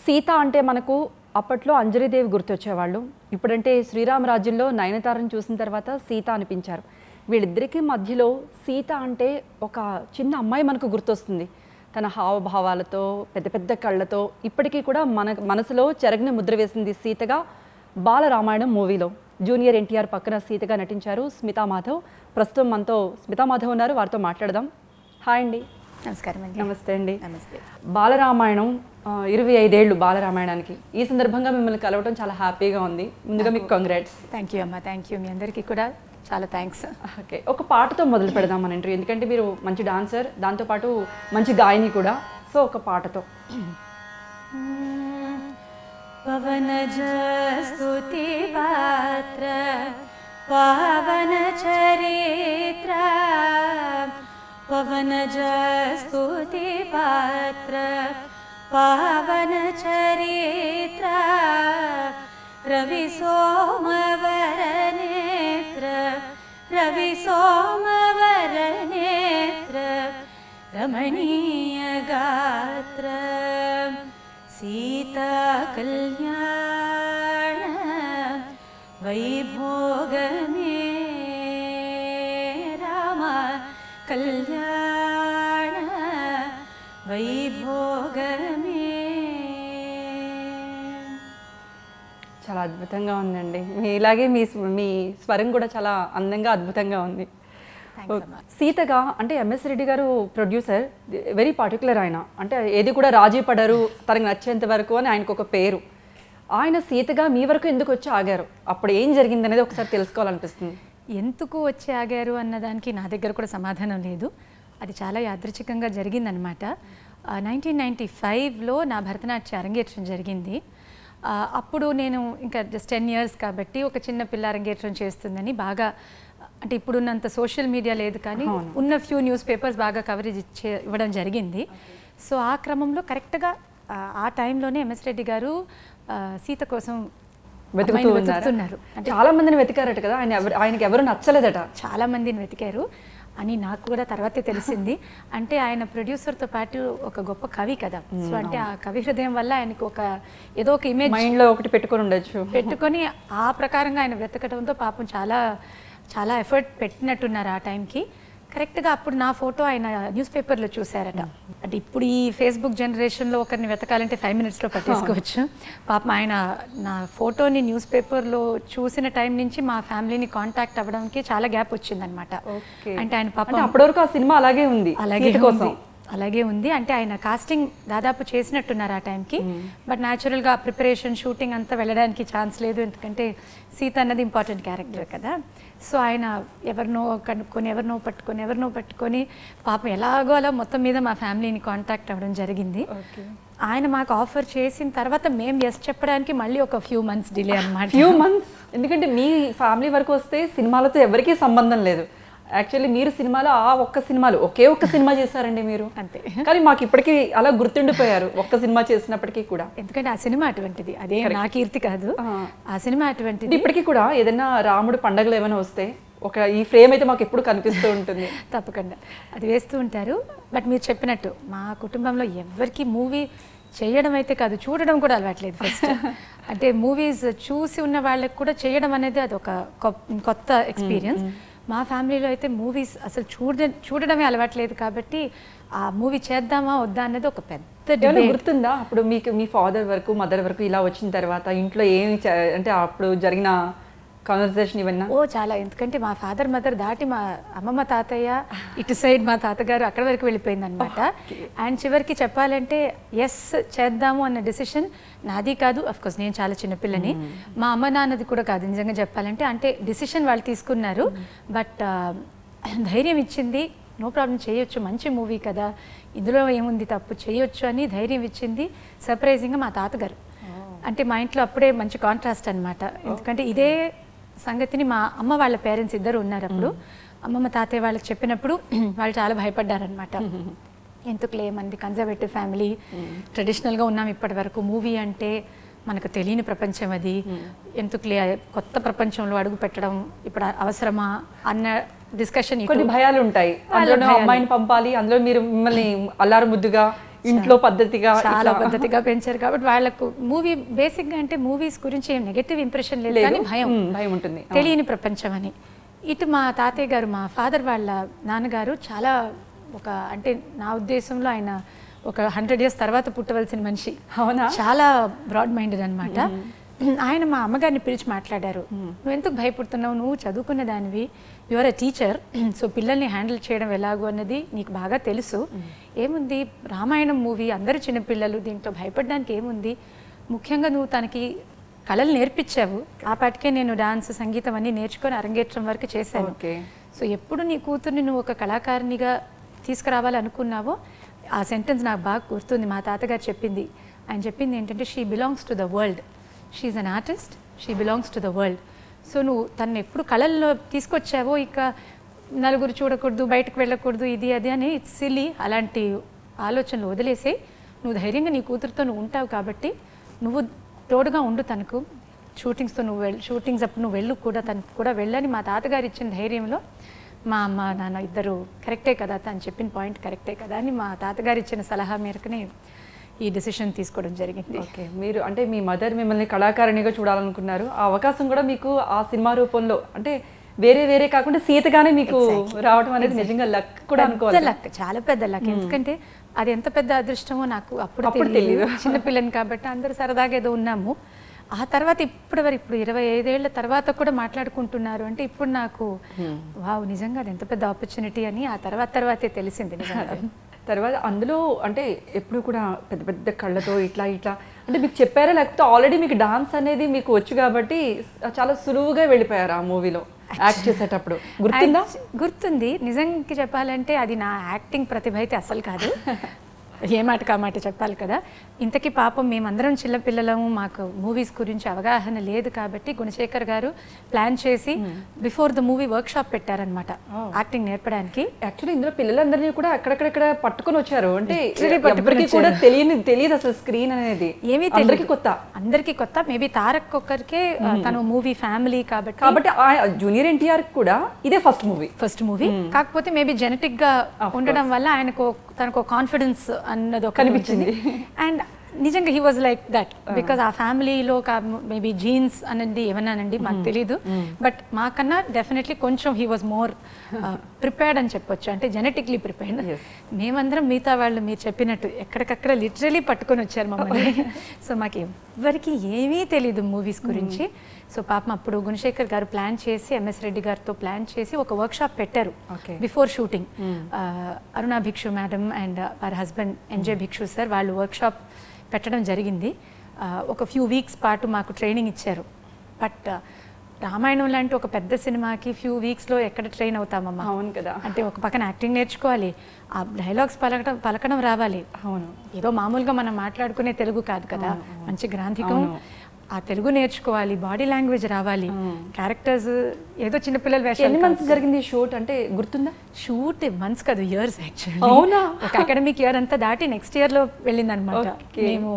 సీత అంటే మనకు అప్పట్లో అంజలిదేవి గుర్తొచ్చేవాళ్ళు. ఇప్పుడంటే శ్రీరామ రాజ్యంలో నయనతారని చూసిన తర్వాత సీత అనిపించారు. వీళ్ళిద్దరికీ మధ్యలో సీత అంటే ఒక చిన్న అమ్మాయి మనకు గుర్తొస్తుంది. తన హావభావాలతో, పెద్ద పెద్ద కళ్ళతో ఇప్పటికీ కూడా మన మనసులో చెరగని ముద్ర వేసింది సీతగా బాల రామాయణం మూవీలో. జూనియర్ ఎన్టీఆర్ పక్కన సీతగా నటించారు స్మితా మాధవ్. ప్రస్తుతం మనతో స్మితా మాధవ్ ఉన్నారు, వారితో మాట్లాడదాం. హాయ్ అండి. నమస్కారం అండి. నమస్తే అండి. నమస్తే. బాలరామాయణం 25 ఏళ్ళు బాలరామాయణానికి. ఈ సందర్భంగా మిమ్మల్ని కలవడం చాలా హ్యాపీగా ఉంది. ముందుగా మీకు కంగ్రాట్స్. థ్యాంక్ యూ అమ్మ, థ్యాంక్ యూ. మీ అందరికీ కూడా చాలా థ్యాంక్స్. ఓకే, ఒక పాటతో మొదలు పెడదాం మన ఇంటర్వ్యూ. ఎందుకంటే మీరు మంచి డాన్సర్, దాంతోపాటు మంచి గాయని కూడా. సో ఒక పాటతో. పవనజ స్తుతి పాత్ర పవన చరిత్ర, పవనజ స్తుతి పాత్ర పవన చరిత్ర, రవి సోమవర నేత్ర, రవి సోమవర నేత్ర, రమణీయ గాత్ర, సీతా కళ్యాణ వైభోగమే, రామ కళ్యాణ వైభోగమే. చాలా అద్భుతంగా ఉందండి. ఇలాగే మీ స్వరం కూడా చాలా అందంగా అద్భుతంగా ఉంది. సీతగా అంటే ఎంఎస్ రెడ్డి గారు ప్రొడ్యూసర్, వెరీ పర్టికులర్ ఆయన. అంటే ఏది కూడా రాజీ పడరు, తనకు నచ్చేంత వరకు అని ఆయనకు ఒక పేరు. ఆయన సీతగా మీ వరకు ఎందుకు వచ్చి ఆగారు? అప్పుడు ఏం జరిగింది అనేది ఒకసారి తెలుసుకోవాలనిపిస్తుంది. ఎందుకు వచ్చి ఆగారు అన్నదానికి నా దగ్గర కూడా సమాధానం లేదు. అది చాలా యాదృచ్ఛికంగా జరిగిందనమాట. 1995లో నా భరతనాట్య అరంగేట్రం జరిగింది. అప్పుడు నేను ఇంకా జస్ట్ 10 years కాబట్టి ఒక చిన్న పిల్ల అరంగేట్రం చేస్తుందని బాగా, అంటే ఇప్పుడున్నంత సోషల్ మీడియా లేదు కానీ ఉన్న ఫ్యూ న్యూస్ పేపర్స్ బాగా కవరేజ్ ఇవ్వడం జరిగింది. సో ఆ క్రమంలో కరెక్ట్గా ఆ టైంలోనే ఎంఎస్ రెడ్డి గారు సీత కోసం వెతుకుతున్నారు. చాలా మందిని వెతికారట కదా, ఆయనకి ఎవరు నచ్చలేదట. చాలా మందిని వెతికారు అని నాకు కూడా తర్వాతే తెలిసింది. అంటే ఆయన ప్రొడ్యూసర్తో పాటు ఒక గొప్ప కవి కదా. సో అంటే ఆ కవి హృదయం వల్ల ఆయనకు ఒక ఏదో ఒక ఇమేజ్ మైండ్లో ఒకటి పెట్టుకొని ఉండొచ్చు. పెట్టుకొని ఆ ప్రకారంగా ఆయన వెతకడంతో పాపం చాలా చాలా ఎఫర్ట్ పెట్టినట్టున్నారు ఆ టైంకి. కరెక్ట్గా అప్పుడు నా ఫోటో ఆయన న్యూస్ పేపర్లో చూశారట. అంటే ఇప్పుడు ఈ ఫేస్బుక్ జనరేషన్లో ఒకరిని వెతకాలంటే 5 minutesలో పట్టేసుకోవచ్చు. పాపం ఆయన నా ఫోటోని న్యూస్ పేపర్లో చూసిన టైం నుంచి మా ఫ్యామిలీని కాంటాక్ట్ అవ్వడానికి చాలా గ్యాప్ వచ్చిందనమాట. అంటే ఆయన పాపం అప్పటి వరకు ఆ సినిమా అలాగే ఉంది, అలాగే ఉంది. అంటే ఆయన కాస్టింగ్ దాదాపు చేసినట్టున్నారు ఆ టైంకి. బట్ న్యాచురల్గా ప్రిపరేషన్, షూటింగ్ అంతా వెళ్ళడానికి ఛాన్స్ లేదు, ఎందుకంటే సీత అన్నది ఇంపార్టెంట్ క్యారెక్టర్ కదా. సో ఆయన ఎవరినో కనుక్కొని ఎవరినో పట్టుకొని పాపం ఎలాగో అలా మొత్తం మీద మా ఫ్యామిలీని కాంటాక్ట్ అవ్వడం జరిగింది. ఆయన మాకు ఆఫర్ చేసిన తర్వాత మేము ఎస్ చెప్పడానికి మళ్ళీ ఒక ఫ్యూ మంత్స్ డిలే అన్నమాట. ఫ్యూ మంత్స్, ఎందుకంటే మీ ఫ్యామిలీ వరకు వస్తే సినిమాలతో ఎవరికీ సంబంధం లేదు. యాక్చువల్లీ మీరు సినిమాలో ఒకే ఒక్క సినిమా చేశారండి మీరు, అంతే. కానీ మాకు ఇప్పటికీ అలా గుర్తుండిపోయారు ఒక్క సినిమా చేసినప్పటికీ కూడా. ఎందుకంటే ఆ సినిమా అటువంటిది, అదే నా కీర్తి కాదు, ఆ సినిమా అటువంటిది. ఇప్పటికీ కూడా ఏదైనా రాముడు పండుగలు ఏమైనా వస్తే ఈ ఫ్రేమ్ అయితే మాకు ఎప్పుడు కనిపిస్తూ ఉంటుంది. తప్పకుండా అది వేస్తూ ఉంటారు. బట్ మీరు చెప్పినట్టు మా కుటుంబంలో ఎవరికి మూవీ చేయడం అయితే కాదు, చూడడం కూడా అలవాట్లేదు ఫస్ట్. అంటే మూవీస్ చూసి ఉన్న వాళ్ళకి కూడా చేయడం అనేది అది ఒక కొత్త ఎక్స్పీరియన్స్. మా ఫ్యామిలీలో అయితే మూవీస్ అసలు చూడడమే అలవాట్లేదు కాబట్టి ఆ మూవీ చేద్దామా వద్దా అన్నది ఒక పెద్ద గుర్తుందా? అప్పుడు మీకు మీ ఫాదర్ వరకు, మదర్ వరకు ఇలా వచ్చిన తర్వాత ఇంట్లో ఏమి అంటే అప్పుడు జరిగిన కాన్వర్సేషన్ ఇవన్నా? చాలా. ఎందుకంటే మా ఫాదర్ మదర్ దాటి మా అమ్మమ్మ తాతయ్య ఇటు సైడ్ మా తాతగారు అక్కడ వరకు వెళ్ళిపోయింది అనమాట. అండ్ చివరికి చెప్పాలంటే ఎస్ చేద్దాము అన్న డెసిషన్ నాది కాదు. అఫ్కోర్స్ నేను చాలా చిన్నపిల్లని, మా అమ్మ నాన్నది కూడా కాదు నిజంగా చెప్పాలంటే. అంటే డెసిషన్ వాళ్ళు తీసుకున్నారు, బట్ ధైర్యం ఇచ్చింది. నో ప్రాబ్లం, చేయొచ్చు, మంచి మూవీ కదా, ఇందులో ఏముంది తప్పు, చేయొచ్చు అని ధైర్యం ఇచ్చింది సర్ప్రైజింగ్గా మా తాతగారు. అంటే మా ఇంట్లో అప్పుడే మంచి కాంట్రాస్ట్ అనమాట. ఎందుకంటే ఇదే సంగతిని మా అమ్మ వాళ్ళ పేరెంట్స్ ఇద్దరు ఉన్నారు అప్పుడు. అమ్మమ్మ తాతయ్య వాళ్ళకి చెప్పినప్పుడు వాళ్ళు చాలా భయపడ్డారనమాట. ఎందుకులే, మంది కన్జర్వేటివ్ ఫ్యామిలీ, ట్రెడిషనల్గా ఉన్నాం ఇప్పటి వరకు, మూవీ అంటే మనకు తెలియని ప్రపంచం, అది ఎందుకులే కొత్త ప్రపంచంలో అడుగు పెట్టడం ఇప్పుడు అవసరమా అన్న డిస్కషన్. కొన్ని భయాలు ఉంటాయి, అందులో అమ్మాయిని పంపాలి, అందులో మీరు మిమ్మల్ని అల్లారు ముద్దుగా ఇంట్లో పద్ధతిగా చాలా పద్ధతిగా పెంచారు కాబట్టి వాళ్ళకు మూవీ బేసిక్గా అంటే మూవీస్ గురించి ఏం నెగటివ్ ఇంప్రెషన్ లేదు కానీ భయం ఉంటుంది, తెలియని ప్రపంచం అని. ఇటు మా తాతయ్య గారు, మా ఫాదర్ వాళ్ళ నాన్నగారు చాలా అంటే నా ఉద్దేశంలో ఆయన ఒక 100 years తర్వాత పుట్టవలసిన మనిషి. అవునా? చాలా బ్రాడ్ మైండెడ్ అనమాట. ఆయన మా అమ్మగారిని పిలిచి మాట్లాడారు, నువ్వు ఎందుకు భయపడుతున్నావు, నువ్వు చదువుకున్న దానివి, యువర్ ఎ టీచర్, సో పిల్లల్ని హ్యాండిల్ చేయడం ఎలాగో అన్నది నీకు బాగా తెలుసు, ఏముంది రామాయణం మూవీ, అందరూ చిన్నపిల్లలు, దీంట్లో భయపడడానికి ఏముంది, ముఖ్యంగా నువ్వు తనకి కళలు నేర్పించావు, ఆ పాటికే నేను డాన్స్ సంగీతం అన్నీ నేర్చుకొని అరంగేట్రం వరకు చేశాను. సో ఎప్పుడు నీ కూతుర్ని నువ్వు ఒక కళాకారినిగా తీసుకురావాలనుకున్నావో ఆ సెంటెన్స్ నాకు బాగా గుర్తుంది. మా తాతగారు చెప్పింది, ఆయన చెప్పింది ఏంటంటే she belongs to the world, she an artist, she belongs to the world. So నువ్వు తను ఎప్పుడు కళల్లో తీసుకొచ్చావో ఇక నలుగురు చూడకూడదు, బయటకు వెళ్ళకూడదు, ఇది అది అని ఇట్స్ సిల్లీ, అలాంటి ఆలోచనలు వదిలేసి నువ్వు ధైర్యంగా నీ కూతురుతో నువ్వు ఉంటావు కాబట్టి నువ్వు తోడుగా ఉండు, తనకు షూటింగ్స్తో షూటింగ్స్ అప్పుడు నువ్వు వెళ్ళు కూడా, తనకు కూడా వెళ్ళని మా తాతగారు ఇచ్చిన ధైర్యంలో మా అమ్మ నాన్న ఇద్దరు కరెక్టే కదా, తను చెప్పిన పాయింట్ కరెక్టే కదా అని మా తాతగారు ఇచ్చిన సలహా మేరకునే ఈ డెసిషన్ తీసుకోవడం జరిగింది. ఓకే, మీరు అంటే మీ మదర్ మిమ్మల్ని కళాకారిణిగా చూడాలనుకున్నారు, ఆ అవకాశం కూడా మీకు ఆ సినిమా రూపంలో అంటే వేరే కాకుండా సీతగానే మీకు రావడం అనేది నిజంగా లక్ కూడా అనుకోవాలి. లక్, చాలా పెద్ద లక్. ఎందుకంటే అది ఎంత పెద్ద అదృష్టమో నాకు అప్పుడు తెలియదు, చిన్నపిల్లని కాబట్టి అందరూ సరదాగా ఏదో ఉన్నాము. ఆ తర్వాత ఇప్పుడు 25 ఏళ్ల తర్వాత కూడా మాట్లాడుకుంటున్నారు అంటే ఇప్పుడు నాకు వావ్, నిజంగా అది ఎంత పెద్ద ఆపర్చునిటీ అని ఆ తర్వాతే తెలిసింది. తర్వాత అందులో అంటే ఎప్పుడు కూడా పెద్ద పెద్ద కళ్ళతో ఇట్లా అంటే మీకు చెప్పారా, లేకపోతే ఆల్రెడీ మీకు డాన్స్ అనేది మీకు వచ్చు కాబట్టి చాలా సులువుగా వెళ్ళిపోయారు ఆ మూవీలో యాక్ట్ చేసేటప్పుడు? గుర్తుంది. నిజంగా చెప్పాలంటే అది నా యాక్టింగ్ ప్రతిభ అయితే అసలు కాదు. ఏ మాట కా మాట చెప్పాలి కదా. ఇంతకీ పాపం మేమందరం చిన్నపిల్లలము, మాకు మూవీస్ గురించి అవగాహన లేదు కాబట్టి గుణశేఖర్ గారు ప్లాన్ చేసి before the movie workshop పెట్టారనమాట యాక్టింగ్ నేర్పడానికి. యాక్చువల్లీ ఇందులో పిల్లలందరినీ కూడా అక్కడక్కడ పట్టుకొని వచ్చారు, అంటే కూడా తెలియదు అసలు స్క్రీన్ అనేది ఏమీ తెలియదు, అందరికీ కొత్త. మేబీ తారక్ ఒక్కరికే తను మూవీ ఫ్యామిలీ కాబట్టి జూనియర్ ఎన్టీఆర్ కూడా ఇదే ఫస్ట్ మూవీ. కాకపోతే మేబీ జెనెటిక్ గా ఉండడం వల్ల ఆయనకు తనకు కాన్ఫిడెన్స్ అన్నది కనిపించింది. అండ్ నిజంగా he was like that because ఆ ఫ్యామిలీలో మేబీ జీన్స్ అనండి ఏమన్నానండి మాకు తెలీదు, బట్ మాకన్నా డెఫినెట్లీ కొంచెం హీ వాజ్ మోర్ ప్రిపేర్డ్ అని చెప్పొచ్చు, అంటే జెనెటిక్లీ ప్రిపేర్డ్. మేమందరం మిగతా వాళ్ళు మీరు చెప్పినట్టు ఎక్కడికక్కడ లిటరలీ పట్టుకొని వచ్చారు మమ్మల్ని. సో మాకు ఎవరికి ఏమీ తెలీదు మూవీస్ గురించి. సో పాపం అప్పుడు గుణశేఖర్ గారు ప్లాన్ చేసి ఎంఎస్ రెడ్డి గారితో ప్లాన్ చేసి ఒక వర్క్ షాప్ పెట్టారు before shooting. Aruna Bhikshu madam and వారి హస్బెండ్ ఎన్జే భిక్షు సార్ వాళ్ళు వర్క్ షాప్ పెట్టడం జరిగింది. ఒక ఫ్యూ వీక్స్ పాటు మాకు ట్రైనింగ్ ఇచ్చారు. బట్ రామాయణం లాంటి ఒక పెద్ద సినిమాకి ఫ్యూ వీక్స్లో ఎక్కడ ట్రైన్ అవుతామమ్మా? అవును కదా. అంటే ఒక పక్కన యాక్టింగ్ నేర్చుకోవాలి, ఆ డైలాగ్స్ పలకడం రావాలి. అవును, ఏదో మామూలుగా మనం మాట్లాడుకునే తెలుగు కాదు కదా, మంచి గ్రాంథికం, ఆ తెలుగు నేర్చుకోవాలి, బాడీ లాంగ్వేజ్ రావాలి, క్యారెక్టర్స్ ఏదో చిన్నపిల్లల వేషాలు. ఎన్ని మంత్స్ జరిగింది షూట్ అంటే గుర్తుందా? షూట్ మంత్స్ కాదు, ఇయర్స్ యాక్చువల్లీ. అవునా? ఒక అకాడమిక్ ఇయర్ అంతా దాటి నెక్స్ట్ ఇయర్లో వెళ్ళింది అనమాట. మేము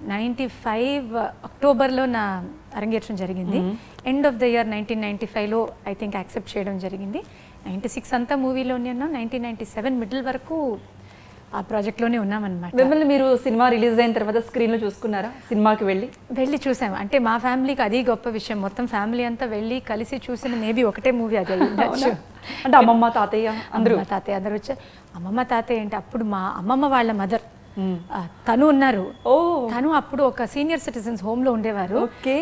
95 అక్టోబర్లో నా అరంగేట్రం జరిగింది. ఎండ్ ఆఫ్ ద ఇయర్ 1995లో ఐ థింక్ యాక్సెప్ట్ చేయడం జరిగింది. 96 అంతా మూవీలోనే ఉన్నాం. 1997 మిడిల్ వరకు ఆ ప్రాజెక్ట్లోనే ఉన్నామన్నమాట. మిమ్మల్ని మీరు సినిమా రిలీజ్ అయిన తర్వాత స్క్రీన్లో చూసుకున్నారా? సినిమాకి వెళ్ళి చూసాము. అంటే మా ఫ్యామిలీకి అది గొప్ప విషయం, మొత్తం ఫ్యామిలీ అంతా వెళ్ళి కలిసి చూసిన మేబీ ఒకటే మూవీ అది. అంటే అమ్మమ్మ తాతయ్య అందరూ వచ్చారు. అమ్మమ్మ తాతయ్య అంటే అప్పుడు మా అమ్మమ్మ వాళ్ళ మదర్ తను ఉన్నారు. తను అప్పుడు ఒక సీనియర్ సిటిజన్స్ హోమ్లో ఉండేవారు.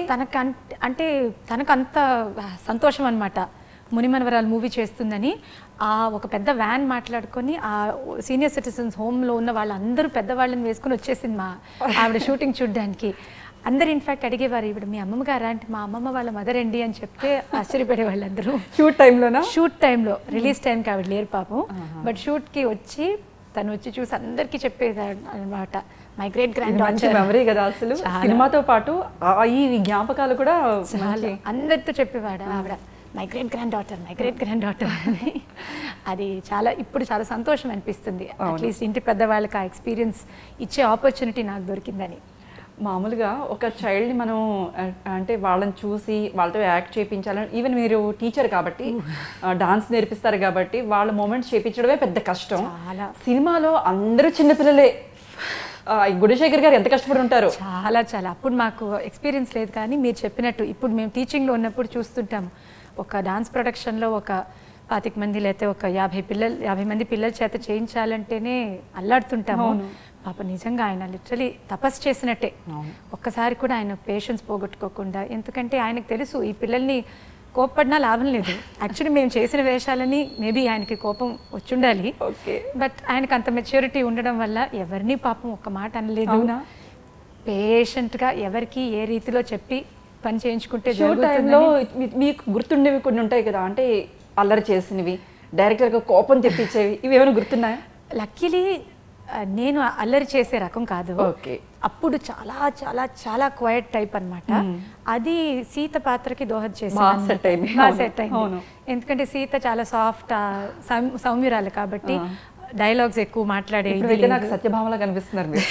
తనకు అంత సంతోషం అనమాట మునిమనవరాలు మూవీ చేస్తుందని. ఆ ఒక పెద్ద వ్యాన్ మాట్లాడుకొని ఆ సీనియర్ సిటిజన్స్ హోమ్లో ఉన్న వాళ్ళందరూ పెద్దవాళ్ళని వేసుకుని వచ్చేసింది మా ఆవిడ షూటింగ్ చూడడానికి. అందరు ఇన్ఫాక్ట్ అడిగేవారు, ఇప్పుడు మీ అమ్మమ్మ గారా అంటే మా అమ్మమ్మ వాళ్ళ మదర్ అండి అని చెప్తే ఆశ్చర్యపడే వాళ్ళందరూ. షూట్ టైంలో రిలీజ్ టైంకి ఆవిడ లేరు పాపం, బట్ షూట్కి తను వచ్చి చూసి అందరికీ చెప్పేది అనమాట. My great granddaughter. Memory కదా అసలు. సినిమాతో పాటు ఈ జ్ఞాపకాలు కూడా అందరితో చెప్పేవాడు ఆవిడ, మై గ్రేట్ గ్రాండ్ డాటర్ అని. అది ఇప్పుడు చాలా సంతోషం అనిపిస్తుంది. అట్లీస్ట్ ఇంటి పెద్దవాళ్ళకి ఆ ఎక్స్పీరియన్స్ ఇచ్చే ఆపర్చునిటీ నాకు దొరికిందని. మామూలుగా ఒక చైల్డ్ని మనం అంటే వాళ్ళని చూసి వాళ్ళతో యాక్ట్ చేయించాలని, ఈవెన్ మీరు టీచర్ కాబట్టి డాన్స్ నేర్పిస్తారు కాబట్టి వాళ్ళ మూమెంట్స్ చేయించడమే పెద్ద కష్టం. సినిమాలో అందరూ చిన్నపిల్లలే, గుణశేఖర్ గారు ఎంత కష్టపడి ఉంటారు. చాలా చాలా. అప్పుడు మాకు ఎక్స్పీరియన్స్ లేదు, కానీ మీరు చెప్పినట్టు ఇప్పుడు మేము టీచింగ్లో ఉన్నప్పుడు చూస్తుంటాము. ఒక డాన్స్ ప్రొడక్షన్లో ఒక 25 మంది లేకపోతే ఒక 50 మంది పిల్లల చేత చేయించాలంటేనే అల్లాడుతుంటాము. పాప నిజంగా ఆయన లిటరలీ తపస్సు చేసినట్టే. ఒక్కసారి కూడా ఆయన పేషెన్స్ పోగొట్టుకోకుండా, ఎందుకంటే ఆయనకు తెలుసు ఈ పిల్లల్ని కోప్పడినా లాభం లేదు. యాక్చువల్లీ మేము చేసిన వేషాలని మేబీ ఆయనకి కోపం వచ్చుండాలి, బట్ ఆయనకు అంత మెచ్యూరిటీ ఉండడం వల్ల ఎవరిని పాపం ఒక్క మాట అనలేదు. పేషెంట్గా ఎవరికి ఏ రీతిలో చెప్పి పని చేయించుకుంటే టైంలో మీకు గుర్తుండేవి కొన్ని ఉంటాయి కదా, అంటే అల్లరి చేసినవి, డైరెక్టర్గా కోపం తెప్పించేవి, ఇవి ఏమైనా గుర్తున్నాయా? లక్కీలీ నేను అల్లరి చేసే రకం కాదు. అప్పుడు చాలా చాలా చాలా క్వైట్ టైప్ అన్నమాట. అది సీత పాత్రకి దోహద చేసింది, ఎందుకంటే సీత చాలా సాఫ్ట్ సౌమ్యురాలు కాబట్టి డైలాగ్స్ ఎక్కువ మాట్లాడేది. నాకు సత్యభామలా కనిపిస్తున్నారు మీరు.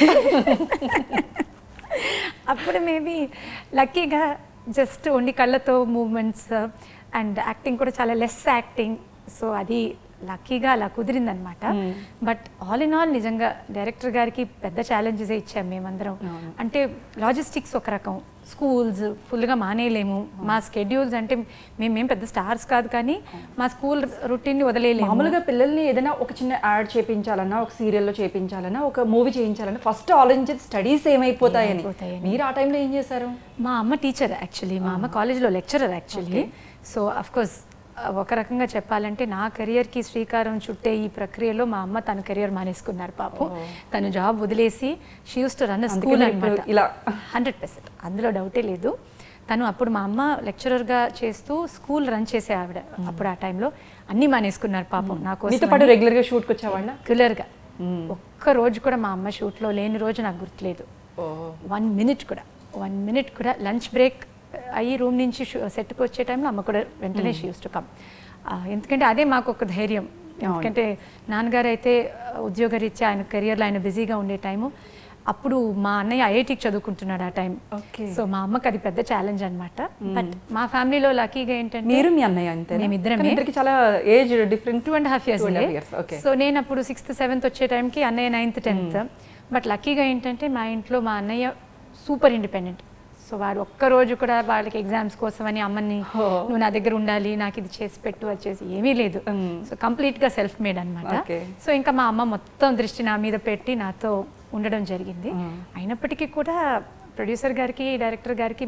అప్పుడు మేబీ లక్కీగా జస్ట్ ఓన్లీ కళ్ళతో మూమెంట్స్ అండ్ యాక్టింగ్ కూడా చాలా లెస్ యాక్టింగ్. సో అది లక్కీగా అలా కుదిరిందనమాట. బట్ ఆల్ ఇన్ ఆల్ నిజంగా డైరెక్టర్ గారికి పెద్ద ఛాలెంజెస్ ఇచ్చాం మేమందరం. అంటే లాజిస్టిక్స్ ఒక రకం, స్కూల్స్ ఫుల్గా మానేయలేము, మా స్కెడ్యూల్స్ అంటే మేమేం పెద్ద స్టార్స్ కాదు, కానీ మా స్కూల్ రొటీన్ని వదిలేయలేము. మామూలుగా పిల్లల్ని ఏదైనా ఒక చిన్న యాడ్ చేయించాలన్నా, ఒక సీరియల్లో చేయించాలన్నా, ఒక మూవీ చేయించాలన్నా ఫస్ట్ ఆలోచించేది స్టడీస్ ఏమైపోతాయని. మీరు ఆ టైంలో ఏం చేశారు? మా అమ్మ టీచర్ యాక్చువల్లీ, మా అమ్మ కాలేజ్లో లెక్చరర్ యాక్చువల్లీ. సో అఫ్కోర్స్ ఒక రకంగా చెప్పాలంటే నా కెరియర్కి శ్రీకారం చుట్టే ఈ ప్రక్రియలో మా అమ్మ తన కెరియర్ మానేసుకున్నారు పాపం. తను జాబ్ వదిలేసి she used to run school అనమాట. ఇలా 100% అందులో డౌటే లేదు. తను అప్పుడు మా అమ్మ లెక్చరర్గా చేస్తూ స్కూల్ రన్ చేసే ఆవిడ. అప్పుడు ఆ టైంలో అన్నీ మానేసుకున్నారు పాపం. నాకు రెగ్యులర్గా షూట్కి వచ్చేవాళ్ళ? రెగ్యులర్గా. ఒక్క రోజు కూడా మా అమ్మ షూట్లో లేని రోజు నాకు గుర్తులేదు. 1 మినిట్ కూడా లంచ్ బ్రేక్ అయ్యి రూమ్ నుంచి సెట్కి వచ్చే టైంలో అమ్మ కూడా వెంటనే షీ యూస్ టు కమ్. ఎందుకంటే అదే మాకు ఒక ధైర్యం. ఎందుకంటే నాన్నగారు అయితే ఉద్యోగరీత్యా ఆయన కెరియర్లో ఆయన బిజీగా ఉండే టైము. అప్పుడు మా అన్నయ్య ఐఐటీకి చదువుకుంటున్నాడు ఆ టైం. సో మా అమ్మకి అది పెద్ద ఛాలెంజ్ అనమాట. బట్ మా ఫ్యామిలీలో లక్కీగా ఏంటంటే మీరు మీ అన్నయ్య అంతే, మేమిద్దరం చాలా ఏజ్ డిఫరెన్స్ 2.5 years. సో నేను అప్పుడు 6th 7th వచ్చే టైంకి అన్నయ్య 9th 10th. బట్ లక్కీగా ఏంటంటే మా ఇంట్లో మా అన్నయ్య సూపర్ ఇండిపెండెంట్. సో వాడు ఒక్కరోజు కూడా వాళ్ళకి ఎగ్జామ్స్ కోసం అని అమ్మని నువ్వు నా దగ్గర ఉండాలి, నాకు ఇది చేసి పెట్టు, అది చేసి ఏమీ లేదు. సో కంప్లీట్గా సెల్ఫ్ మేడ్ అనమాట. సో ఇంకా మా అమ్మ మొత్తం దృష్టి నా మీద పెట్టి నాతో ఉండడం జరిగింది. అయినప్పటికీ కూడా ప్రొడ్యూసర్ గారికి, డైరెక్టర్ గారికి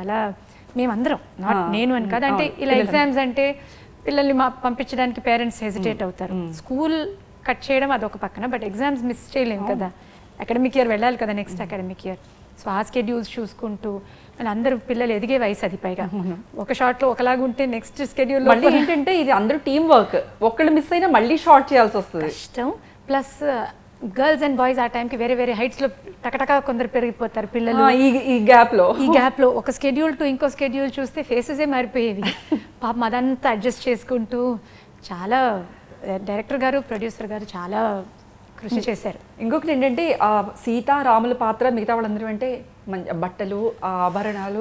మేమందరం, నాట్ నేను అని కాదు, అంటే ఇలా ఎగ్జామ్స్ అంటే పిల్లల్ని పంపించడానికి పేరెంట్స్ హెజిటేట్ అవుతారు. స్కూల్ కట్ చేయడం అదొక పక్కన, బట్ ఎగ్జామ్స్ మిస్ చేయలేము కదా, అకాడమిక్ ఇయర్ వెళ్ళాలి కదా నెక్స్ట్ అకాడమిక్ ఇయర్. సో ఆ స్కెడ్యూల్స్ చూసుకుంటూ అందరూ పిల్లలు ఎదిగే వయసు అది. పైగా ఒక షార్ట్లో ఒకలాగా ఉంటే నెక్స్ట్ స్కెడ్యూల్ ఏంటంటే ఇది అందరూ టీమ్ వర్క్, ఒక్కళ్ళు మిస్ అయినా మళ్ళీ షార్ట్ చేయాల్సి వస్తుంది, కష్టం. ప్లస్ గర్ల్స్ అండ్ బాయ్స్ ఆ టైంకి వేరే వేరే హైట్స్లో టకటకా కొందరు పెరిగిపోతారు పిల్లలు. ఈ గ్యాప్లో ఒక స్కెడ్యూల్ టు ఇంకో స్కెడ్యూల్ చూస్తే ఫేసెసే మారిపోయేవి. పాపం అదంతా అడ్జస్ట్ చేసుకుంటూ చాలా డైరెక్టర్ గారు, ప్రొడ్యూసర్ గారు చాలా కృషి చేశారు. ఇంకొకటి ఏంటంటే ఆ సీతారాముల పాత్ర మిగతా వాళ్ళందరూ అంటే బట్టలు, ఆభరణాలు,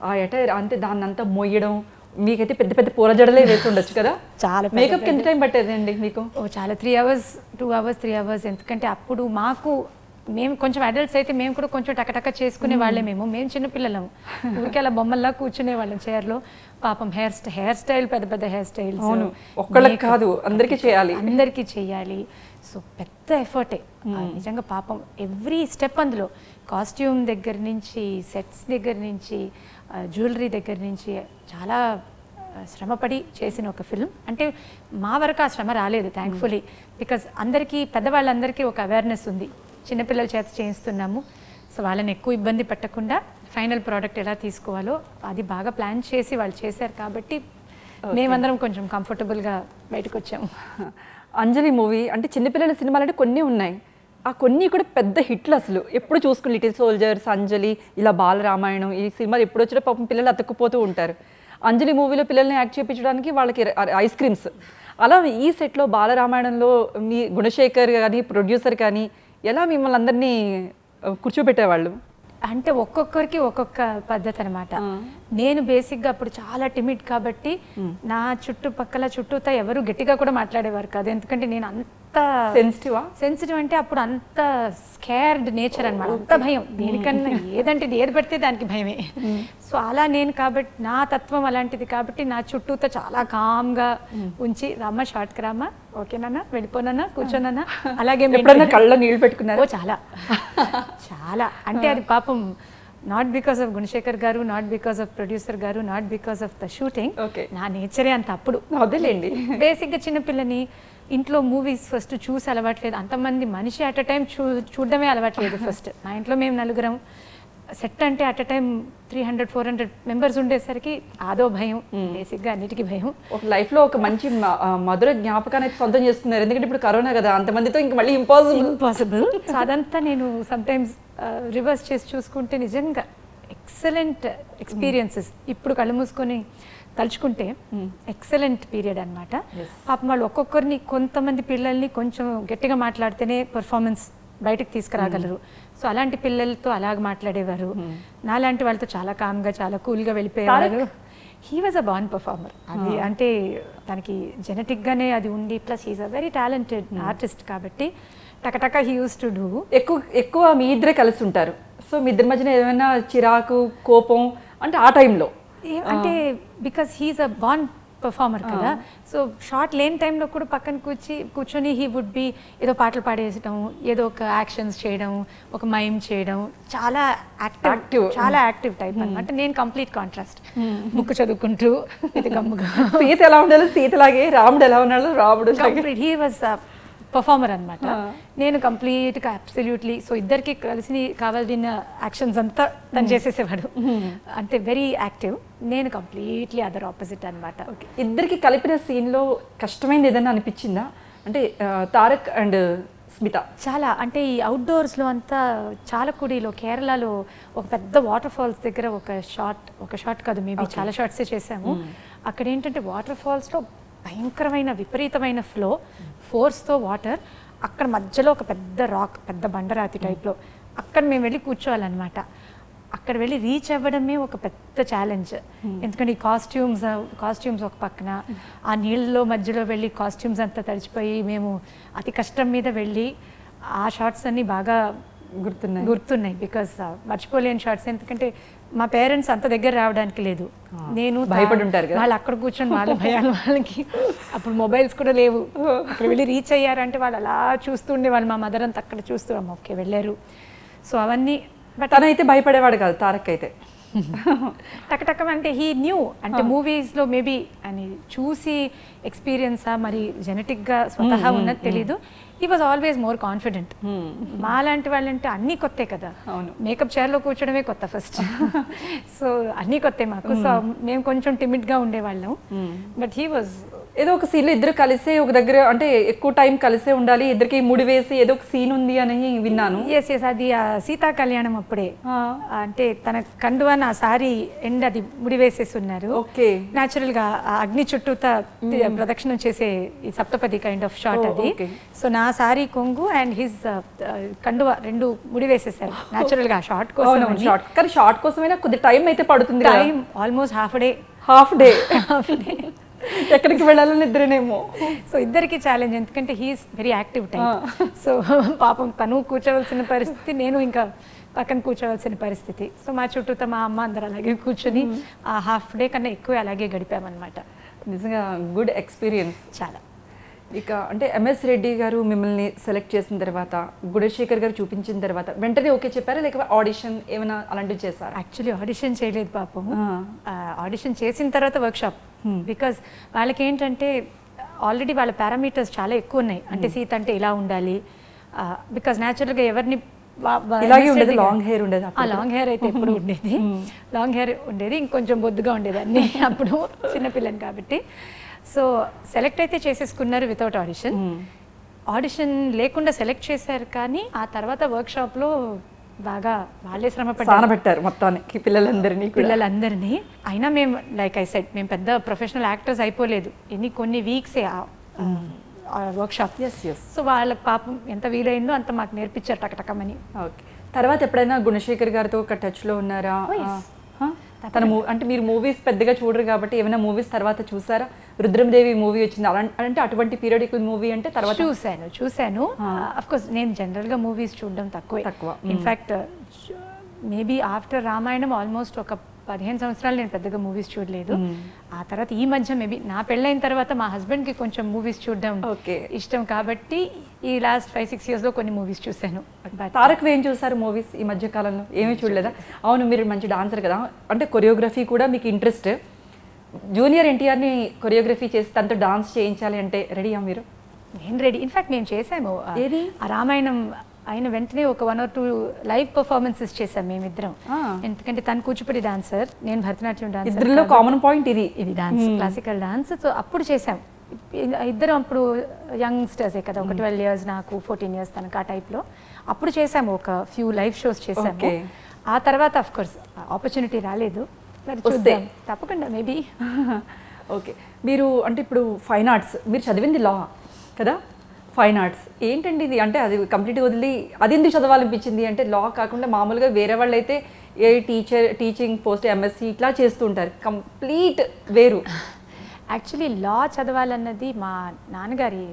అంటే దాన్ని అంతా మొయ్యడం, మీకైతే పెద్ద పెద్ద పూల జడలే వేసి ఉండొచ్చు కదా. చాలా మేకప్ ఎంత టైం పట్టేదండి మీకు? చాలా 3 hours 2 hours 3 hours. ఎందుకంటే అప్పుడు మేము కొంచెం అడల్ట్స్ అయితే మేము కూడా కొంచెం టకటక చేసుకునే వాళ్ళే. మేము చిన్నపిల్లలము, ఊరికే అలా బొమ్మల్లా కూర్చునే వాళ్ళం చైర్లో. పాపం హెయిర్ స్టైల్ పెద్ద పెద్ద హెయిర్ స్టైల్స్ ఒక్కళ్ళకి కాదు అందరికీ చేయాలి. సో పెద్ద ఎఫర్టే నిజంగా. పాపం ఎవ్రీ స్టెప్ అందులో, కాస్ట్యూమ్ దగ్గర నుంచి, సెట్స్ దగ్గర నుంచి, జ్యువెలరీ దగ్గర నుంచి చాలా శ్రమపడి చేసిన ఒక ఫిల్మ్. అంటే మా వరకు ఆ శ్రమ రాలేదు థ్యాంక్ఫుల్లీ, బికాజ్ పెద్దవాళ్ళందరికీ ఒక అవేర్నెస్ ఉంది, చిన్నపిల్లల చేత చేయిస్తున్నాము. సో వాళ్ళని ఎక్కువ ఇబ్బంది పెట్టకుండా ఫైనల్ ప్రోడక్ట్ ఎలా తీసుకోవాలో అది బాగా ప్లాన్ చేసి వాళ్ళు చేశారు కాబట్టి మేమందరం కొంచెం కంఫర్టబుల్గా బయటకు వచ్చాము. అంజలి మూవీ అంటే చిన్నపిల్లల సినిమాలు అంటే కొన్ని ఉన్నాయి, ఆ కొన్ని కూడా పెద్ద హిట్లు. అసలు ఎప్పుడు చూసుకుని లిటిల్ సోల్జర్స్, అంజలి, ఇలా బాల రామాయణం, ఈ సినిమాలు ఎప్పుడు వచ్చినా పాపం పిల్లలు అతుక్కుపోతూ ఉంటారు. అంజలి మూవీలో పిల్లల్ని యాక్ట్ చేయించడానికి వాళ్ళకి ఐస్ క్రీమ్స్. అలా ఈ సెట్లో బాల రామాయణంలో మీ గుణశేఖర్ కానీ ప్రొడ్యూసర్ కానీ ఎలా మిమ్మల్ని అందరినీ కూర్చోబెట్టేవాళ్ళు? అంటే ఒక్కొక్కరికి ఒక్కొక్క పద్ధతి అనమాట. నేను బేసిక్గా అప్పుడు చాలా టిమిడ్ కాబట్టి నా చుట్టుతా ఎవరు గట్టిగా కూడా మాట్లాడేవారు కాదు. ఎందుకంటే నేను అంత సెన్సిటివ్ అంటే అప్పుడు అంత స్కేర్డ్ నేచర్ అనమాట, అంత భయం దేనికన్నా, ఏదంటే ఏది పడితే దానికి భయమే. సో అలా నేను కాబట్టి నా తత్వం అలాంటిది కాబట్టి నా చుట్టూతో చాలా కామ్గా ఉంచి రామ్మ షార్ట్కి రామ్మ, ఓకేనా వెళ్ళిపోనా కూర్చోనన్నా, అలాగే కళ్ళ నీళ్ళు పెట్టుకున్నారు. చాలా చాలా అంటే అది పాపం not because of Gunasekhar garu, not because of producer గారు, not because of the shooting, నా నేచరే అంత. అప్పుడు వదిలేండి, బేసిక్గా చిన్నపిల్లని ఇంట్లో మూవీస్ ఫస్ట్ చూసి అలవాట్లేదు, అంతమంది మనిషి అట్ అ టైం చూడడమే అలవాట్లేదు. ఫస్ట్ మా ఇంట్లో మేము నలుగురం, సెట్ అంటే అట్ అ టైం 300-400 మెంబర్స్ ఉండేసరికి అదో భయం, బేసిక్గా అన్నిటికీ భయం. ఒక లైఫ్లో ఒక మంచి మధుర జ్ఞాపకాన్ని సొంతం చేస్తున్నారు, ఎందుకంటే ఇప్పుడు కరోనా కదా, అంతమందితో ఇంక మళ్ళీ ఇంపాసిబుల్. సో అదంతా నేను సమ్టైమ్స్ రివర్స్ చేసి చూసుకుంటే నిజంగా ఎక్సలెంట్ ఎక్స్పీరియన్సెస్. ఇప్పుడు కళ్ళు మూసుకొని తలుచుకుంటే ఎక్సలెంట్ పీరియడ్ అనమాట. పాపం వాళ్ళు ఒక్కొక్కరిని, కొంతమంది పిల్లల్ని కొంచెం గట్టిగా మాట్లాడితేనే పర్ఫార్మెన్స్ బయటకు తీసుకురాగలరు. సో అలాంటి పిల్లలతో అలాగ మాట్లాడేవారు, నాలాంటి వాళ్ళతో చాలా కామ్గా చాలా కూల్గా వెళ్ళిపోయేవారు. He was a born performer. అది అంటే తనకి జెనెటిక్గానే అది ఉండి, plus he's a very talented artist కాబట్టి టకటక హీ యూస్ టు డూ. ఎక్కువ మీ ఇద్దరే కలిసి ఉంటారు, సో మీ ఇద్దరి మధ్యన ఏమైనా చిరాకు కోపం అంటే ఆ టైంలో అంటే because he's a born performer కదా, సో షార్ట్ లేని టైంలో కూడా పక్కన కూర్చొని హీ వుడ్ బి ఏదో పాటలు పాడేయడం, ఏదో ఒక యాక్షన్స్ చేయడం, ఒక మైమ్ చేయడం, చాలా యాక్టివ్ టైప్ అనమాట. నేను కంప్లీట్ కాంట్రాస్ట్, ముక్కు చదువుకుంటూ ఇది గమ్ముగా. సీత ఎలా ఉండాలి సీతలాగే, రాముడు ఎలా ఉన్నాడు రాముడు. హీ వాజ్ పర్ఫార్మర్ అనమాట, నేను కంప్లీట్గా అబ్సల్యూట్లీ. సో ఇద్దరికి కలిసి కావాల్సిన యాక్షన్స్ అంతా తను చేసేసేవాడు, అంటే వెరీ యాక్టివ్. నేను కంప్లీట్లీ అదర్ ఆపోజిట్ అనమాట. ఇద్దరికి కలిపిన సీన్లో కష్టమైంది ఏదైనా అనిపించిందా? అంటే తారక్ అండ్ స్మిత చాలా, అంటే ఈ అవుట్డోర్స్లో అంతా చాలకుడిలో కేరళలో ఒక పెద్ద వాటర్ ఫాల్స్ దగ్గర ఒక షాట్ కాదు, మేబీ చాలా షాట్సే చేసాము. అక్కడ ఏంటంటే వాటర్ ఫాల్స్లో భయంకరమైన విపరీతమైన ఫ్లో, ఫోర్స్తో వాటర్, అక్కడ మధ్యలో ఒక పెద్ద రాక్, పెద్ద బండరాతి టైప్లో, అక్కడ మేము వెళ్ళి కూర్చోవాలన్నమాట. అక్కడ వెళ్ళి రీచ్ అవ్వడమే ఒక పెద్ద ఛాలెంజ్, ఎందుకంటే ఈ కాస్ట్యూమ్స్ ఒక పక్కన, ఆ నీళ్ళలో మధ్యలో వెళ్ళి కాస్ట్యూమ్స్ అంతా తడిచిపోయి మేము అతి కష్టం మీద వెళ్ళి ఆ షార్ట్స్ అన్నీ బాగా గుర్తున్నాయి. బికాస్ మర్చిపోలేని షార్ట్స్, ఎందుకంటే మా పేరెంట్స్ అంత దగ్గర రావడానికి లేదు, నేను భయపడి ఉంటారు కదా, వాళ్ళు అక్కడ కూర్చొని వాళ్ళ భయాలు వాళ్ళకి, అప్పుడు మొబైల్స్ కూడా లేవు. అక్కడ వెళ్ళి రీచ్ అయ్యారంటే వాళ్ళు అలా చూస్తుండే వాళ్ళు, మా మదర్ అంతా అక్కడ చూస్తున్నాం, ఓకే వెళ్ళారు. సో అవన్నీ. బట్ తనైతే భయపడేవాడు కాదు, తారక్ అయితే టకటకం అంటే హీ న్యూ, అంటే మూవీస్లో మేబీ అని చూసి ఎక్స్పీరియన్సా మరి జెనెటిక్గా స్వతహా ఉన్నది తెలీదు. He was always more confident. మా లాంటి వాళ్ళంటే అన్నీ కొత్తే కదా, మేకప్ చైర్లో కూర్చోడమే కొత్త ఫస్ట్, సో అన్నీ కొత్తే మాకు. సో మేము కొంచెం టిమిడ్గా ఉండేవాళ్ళం, బట్ హీ వాజ్ ఏదో ఒక సీన్లో ఇద్దరు కలిసే ఒక దగ్గర, అంటే ఎక్కువ టైం కలిసే ఉండాలి, ఇద్దరికి ముడి వేసి ఏదో ఒక సీన్ ఉంది అని విన్నాను. ఎస్ అది సీతా కళ్యాణం అప్పుడే, అంటే తన కండువా నా సారీ ఎండ్ అది ముడి వేసేసి ఉన్నారు. ఓకే, న్యాచురల్ గా అగ్ని చుట్టూత ప్రదక్షిణం చేసే ఈ సప్తపది కైండ్ ఆఫ్ షాట్ అది. సో నా సారీ కొంగు అండ్ హిజ్ కండువా రెండు ముడి వేసేసారు న్యాచురల్ గా షార్ట్ కోసం. కానీ షార్ట్ కోసమైనా కొద్ది టైం అయితే పడుతుంది, టైం ఆల్మోస్ట్ హాఫ్ డే ఎక్కడికి వెళ్ళాలని ఇద్దరేనేమో. సో ఇద్దరికి ఛాలెంజ్, ఎందుకంటే he's very active type. So పాపం తను కూర్చోవలసిన పరిస్థితి, నేను ఇంకా పక్కన కూర్చోవలసిన పరిస్థితి. సో మా చుట్టూతో మా అమ్మ అందరూ అలాగే కూర్చొని ఆ హాఫ్ డే కన్నా ఎక్కువ అలాగే గడిపామన్నమాట. నిజంగా గుడ్ ఎక్స్పీరియన్స్ చాలా. ఇక అంటే ఎంఎస్ రెడ్డి గారు మిమ్మల్ని సెలెక్ట్ చేసిన తర్వాత, గుణశేఖర్ గారు చూపించిన తర్వాత వెంటనే ఓకే చెప్పారా, లేకపోతే ఆడిషన్ ఏమైనా అలాంటివి చేశారు? యాక్చువల్లీ ఆడిషన్ చేయలేదు పాపం, ఆడిషన్ చేసిన తర్వాత వర్క్షాప్. బికాజ్ వాళ్ళకి ఏంటంటే ఆల్రెడీ వాళ్ళ పారామీటర్స్ చాలా ఎక్కువ ఉన్నాయి, అంటే సీత అంటే ఇలా ఉండాలి, బికాజ్ న్యాచురల్గా ఎవరిని లాంగ్ హెయిర్ ఉండేది, లాంగ్ హెయిర్ అయితే ఎప్పుడు ఉండేది, లాంగ్ హెయిర్ ఉండేది, ఇంకొంచెం బొద్దుగా ఉండేది అన్ని అప్పుడు చిన్నపిల్లని కాబట్టి. సో సెలెక్ట్ అయితే చేసేసుకున్నారు వితౌట్ ఆడిషన్. ఆడిషన్ లేకుండా సెలెక్ట్ చేశారు, కానీ ఆ తర్వాత వర్క్షాప్లో బాగా వాళ్ళే శ్రమ పెట్టారు మొత్తానికి పిల్లలందరినీ. అయినా మేము లైక్ ఐ సెడ్, మేము పెద్ద ప్రొఫెషనల్ యాక్టర్స్ అయిపోలేదు, కొన్ని వీక్సే వర్క్షాప్. సో వాళ్ళకి పాపం ఎంత వీలైందో అంత మాకు నేర్పించారు టకటకమని. ఓకే, తర్వాత ఎప్పుడైనా గుణశేఖర్ గారితో ఒక టచ్లో ఉన్నారా? తన అంటే మీరు మూవీస్ పెద్దగా చూడరు కాబట్టి ఏమైనా మూవీస్ తర్వాత చూసారా? రుద్రమదేవి మూవీ వచ్చింది అంటే అటువంటి పీరియడికల్ మూవీ అంటే తర్వాత చూశాను. అఫ్ కోర్స్ నేను జనరల్గా మూవీస్ చూడడం తక్కువ. In fact maybe after Ramayanam almost ఒక 15 సంవత్సరాలు నేను పెద్దగా మూవీస్ చూడలేదు. ఆ తర్వాత ఈ మధ్య మేబీ నా పెళ్ళైన తర్వాత మా హస్బెండ్కి కొంచెం మూవీస్ చూడడం ఇష్టం కాబట్టి ఈ లాస్ట్ 5-6 ఇయర్స్లో కొన్ని మూవీస్ చూశాను. తారక్ ఏం చూసారు మూవీస్ ఈ మధ్య కాలంలో? ఏమీ చూడలేదా? అవును, మీరు మంచి డాన్సర్ కదా, అంటే కొరియోగ్రఫీ కూడా మీకు ఇంట్రెస్ట్. జూనియర్ ఎన్టీఆర్ని కొరియోగ్రఫీ చేసి తనతో డాన్స్ చేయించాలి అంటే రెడీయా మీరు? నేను రెడీ. ఇన్ఫ్యాక్ట్ మేము చేసాము ఆ రామాయణం అయిన వెంటనే ఒక 1 or 2 లైవ్ పర్ఫార్మెన్సెస్ చేసాం మేమిద్దరం. ఎందుకంటే తను కూచిపూడి డాన్సర్, నేను భరతనాట్యం డాన్సర్. ఇద్దరిలో కామన్ పాయింట్ ఇది డాన్స్, క్లాసికల్ డాన్స్. సో అప్పుడు చేసాం ఇద్దరం. అప్పుడు యంగ్స్టర్సే కదా, ఒక 12 years నాకు, 14 years తనకు, ఆ టైప్లో అప్పుడు చేసాము. ఒక ఫ్యూ లైవ్ షోస్ చేసాము. ఆ తర్వాత అఫ్ కోర్స్ ఆపర్చునిటీ రాలేదు. చూద్దాం తప్పకుండా మేబీ. ఓకే, మీరు అంటే ఇప్పుడు ఫైన్ ఆర్ట్స్ మీరు చదివింది లా కదా? ఫైన్ ఆర్ట్స్ ఏంటండి ఇది? అంటే అది కంప్లీట్గా వదిలి అది ఎందుకు చదవాలనిపించింది? అంటే లా కాకుండా మామూలుగా వేరే వాళ్ళు అయితే టీచింగ్ పోస్ట్, ఎంఎస్సి ఇట్లా చేస్తూ ఉంటారు, కంప్లీట్ వేరు. యాక్చువల్లీ లా చదవాలన్నది మా నాన్నగారి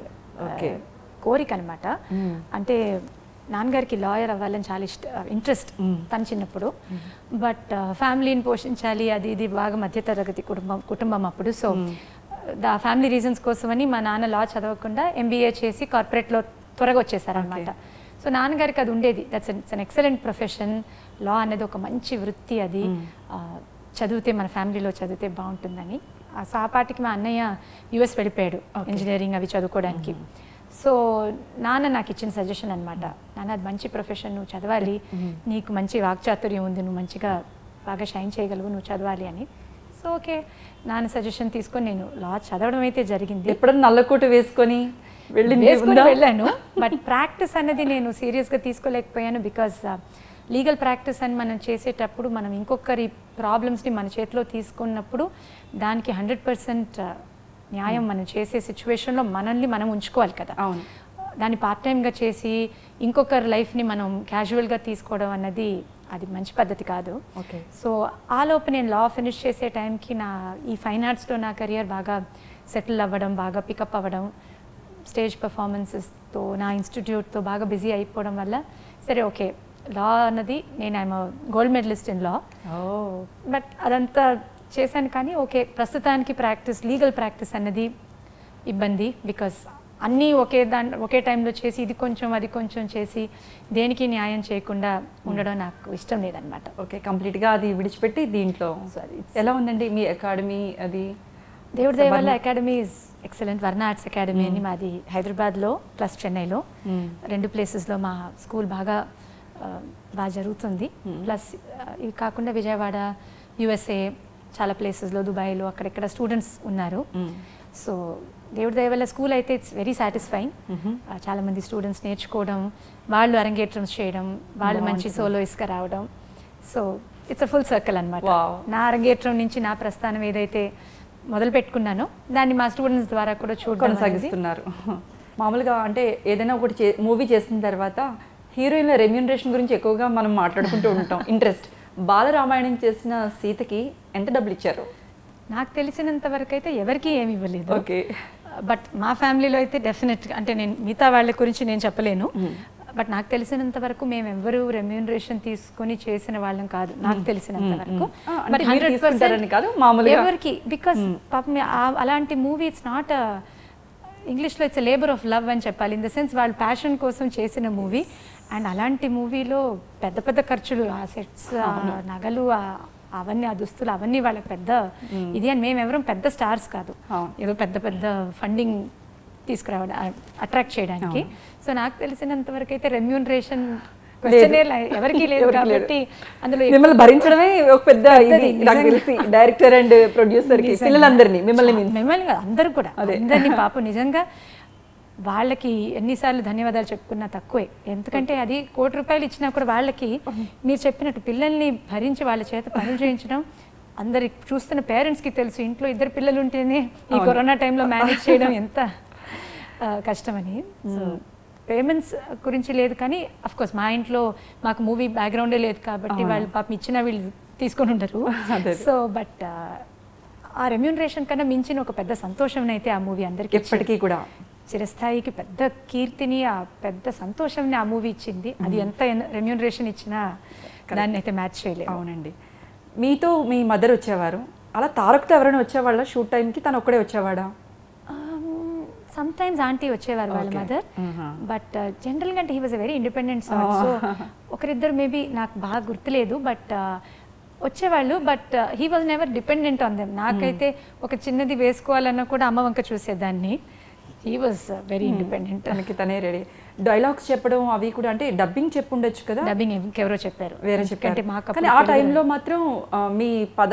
కోరిక అనమాట. అంటే నాన్నగారికి లాయర్ అవ్వాలని చాలా ఇంట్రెస్ట్ తను చిన్నప్పుడు. బట్ ఫ్యామిలీని పోషించాలి, అది ఇది బాగా మధ్యతరగతి కుటుంబం అప్పుడు. సో ఫ్యామిలీ రీజన్స్ కోసమని మా నాన్న లా చదవకుండా ఎంబీఏ చేసి కార్పొరేట్లో త్వరగా వచ్చేసారనమాట. సో నాన్నగారికి అది ఉండేది, that's an excellent profession, law అనేది ఒక మంచి వృత్తి, అది చదివితే మన ఫ్యామిలీలో చదివితే బాగుంటుందని. సో ఆ పాటికి మా అన్నయ్య యుఎస్ వెళ్ళిపోయాడు ఇంజనీరింగ్ అవి చదువుకోవడానికి. సో నాన్న నాకు ఇచ్చిన సజెషన్ అనమాట, నాన్న అది మంచి ప్రొఫెషన్, నువ్వు చదవాలి, నీకు మంచి వాక్చాతుర్యం ఉంది, నువ్వు మంచిగా బాగా షైన్ చేయగలవు, నువ్వు చదవాలి అని. సో ఓకే, నాన్న సజెషన్ తీసుకొని నేను లా చదవడం అయితే జరిగింది. ఎప్పుడన్నా నల్లకోట వేసుకొని వెళ్ళాను. బట్ ప్రాక్టీస్ అనేది నేను సీరియస్గా తీసుకోలేకపోయాను. బికాజ్ లీగల్ ప్రాక్టీస్ అని మనం చేసేటప్పుడు మనం ఇంకొకరి ప్రాబ్లమ్స్ని మన చేతిలో తీసుకున్నప్పుడు దానికి 100% న్యాయం మనం చేసే సిచ్యువేషన్లో మనల్ని మనం ఉంచుకోవాలి కదా. అవును, దాన్ని పార్ట్ టైంగా చేసి ఇంకొకరి లైఫ్ని మనం క్యాజువల్గా తీసుకోవడం అన్నది అది మంచి పద్ధతి కాదు. సో ఆ లోపు నేను లా ఫినిష్ చేసే టైంకి ఈ ఫైన్ ఆర్ట్స్లో నా కెరియర్ బాగా సెటిల్ అవ్వడం, బాగా పికప్ అవ్వడం, స్టేజ్ పర్ఫార్మెన్సెస్తో నా ఇన్స్టిట్యూట్తో బాగా బిజీ అయిపోవడం వల్ల సరే ఓకే, లా అన్నది నేను I'm gold medalist in law. But అదంతా చేశాను కానీ ఓకే, ప్రస్తుతానికి లీగల్ ప్రాక్టీస్ అన్నది ఇబ్బంది. బికాస్ అన్నీ ఒకే టైంలో చేసి ఇది కొంచెం అది కొంచెం చేసి దేనికి న్యాయం చేయకుండా ఉండడం నాకు ఇష్టం లేదనమాట. ఓకే, కంప్లీట్గా అది విడిచిపెట్టి దీంట్లో ఎలా ఉందండి మీ అకాడమీ? అది దేవుడి దయ వల్ల academy is excellent. Varna arts academy అని మాది హైదరాబాద్లో ప్లస్ చెన్నైలో 2 ప్లేసెస్లో మా స్కూల్ బాగా జరుగుతుంది. ప్లస్ ఇవి కాకుండా విజయవాడ, యుఎస్ఏ చాలా ప్లేసెస్లో, దుబాయ్లో అక్కడెక్కడ స్టూడెంట్స్ ఉన్నారు. సో దేవుడి దయ వల్ల స్కూల్ అయితే ఇట్స్ వెరీ సాటిస్ఫైయింగ్. చాలామంది స్టూడెంట్స్ నేర్చుకోవడం, వాళ్ళు అరంగేట్రమ్స్ చేయడం, వాళ్ళు మంచి సోలోయిస్గా రావడం. So it's a full circle అనమాట. నా అరంగేట్రం నుంచి నా ప్రస్థానం ఏదైతే మొదలు పెట్టుకున్నానో దాన్ని మా స్టూడెంట్స్ ద్వారా కూడా కొనసాగిస్తున్నారు. మామూలుగా అంటే ఏదైనా ఒకటి మూవీ చేసిన తర్వాత హీరోయిన్ల రెమ్యూనరేషన్ గురించి ఎక్కువగా మనం మాట్లాడుకుంటూ ఉంటాం, ఇంట్రెస్ట్. బాల రామాయణం చేసిన సీతకి ఎంత డబ్బులు ఇచ్చారు? నాకు తెలిసినంత వరకు అయితే ఎవరికి ఏమి ఇవ్వలేదు. ఓకే, బట్ మా ఫ్యామిలీలో అయితే డెఫినెట్గా, అంటే నేను మిగతా వాళ్ళ గురించి నేను చెప్పలేను, బట్ నాకు తెలిసినంత వరకు మేము ఎవరు రెమ్యూనరేషన్ తీసుకొని చేసిన వాళ్ళం కాదు నాకు తెలిసినంత వరకు. బట్ 100% కాదు మామూలుగా ఎవరికి, బికాస్ పాపం అలాంటి మూవీ ఇట్స్ నాట్ ఇంగ్లీష్లో ఇట్స్ లేబర్ ఆఫ్ లవ్ అని చెప్పాలి. ఇన్ ద సెన్స్ వాళ్ళు ప్యాషన్ కోసం చేసిన మూవీ. అండ్ అలాంటి మూవీలో పెద్ద పెద్ద ఖర్చులు, ఆ సెట్స్, ఆ నగలు, అవన్నీ, ఆ దుస్తులు అవన్నీ వాళ్ళకి పెద్ద ఇది. అని మేమెవరం పెద్ద స్టార్స్ కాదు, ఏదో పెద్ద పెద్ద ఫండింగ్ తీసుకురావడం, అట్రాక్ట్ చేయడానికి. సో నాకు తెలిసినంత వరకు అయితే రెమ్యూనరేషన్ ఎవరికి లేదు కాబట్టి అందులో మిమ్మల్ని భరించడమే ఒక పెద్ద డైరెక్టర్ అండ్ ప్రొడ్యూసర్ కి, పిల్లలందరినీ, మిమ్మల్ని అందరూ కూడా అందరినీ పాపం నిజంగా వాళ్ళకి ఎన్నిసార్లు ధన్యవాదాలు చెప్పుకున్నా తక్కువే. ఎందుకంటే అది ₹1,00,00,000 ఇచ్చినా కూడా వాళ్ళకి మీరు చెప్పినట్టు పిల్లల్ని భరించి వాళ్ళ చేత పనులు చేయించడం, అందరికి చూస్తున్న పేరెంట్స్కి తెలుసు ఇంట్లో 2 పిల్లలు ఉంటేనే ఈ కరోనా టైంలో మేనేజ్ చేయడం ఎంత కష్టమని. సో పేమెంట్స్ గురించి లేదు కానీ అఫ్కోర్స్ మా ఇంట్లో మాకు మూవీ బ్యాక్గ్రౌండే లేదు కాబట్టి వాళ్ళు పాపం ఇచ్చినా వీళ్ళు తీసుకొని ఉండరు. సో బట్ ఆ రెమ్యూనరేషన్ కన్నా మించిన ఒక పెద్ద సంతోషం అయితే ఆ మూవీ అందరికీ ఎప్పటికీ కూడా చిరస్థాయికి పెద్ద కీర్తిని, ఆ పెద్ద సంతోషంని ఆ మూవీ ఇచ్చింది. అది ఎంత రెమ్యూనరేషన్ ఇచ్చినా దాన్ని అయితే మ్యాచ్ చేయలేదు. అవునండి. మీతో మీ మదర్ వచ్చేవారు, అలా తారక్తో ఎవరైనా వచ్చేవాళ్ళ షూట్ టైంకి? తను ఒక్కడే వచ్చేవాడా? సమ్ టైమ్స్ ఆంటీ వచ్చేవారు వాళ్ళ మదర్, బట్ జనరల్గా అంటే he was a very independent sort. So ఒకరిద్దరు మేబీ నాకు బాగా గుర్తులేదు, బట్ వచ్చేవాళ్ళు. But he was never dependent on them. నాకైతే ఒక చిన్నది వేసుకోవాలన్నా కూడా అమ్మ వంక చూసేదాన్ని. He was very independent. తనకి తనే రెడీ. డైలాగ్స్ చెప్పడం అవి కూడా అంటే డబ్బింగ్ చెప్పుండొచ్చు కదా? డబ్బింగ్ ఇంకెవరో చెప్పారు, వేరే చెప్పారు. మాకు కానీ ఆ టైంలో మాత్రం మీ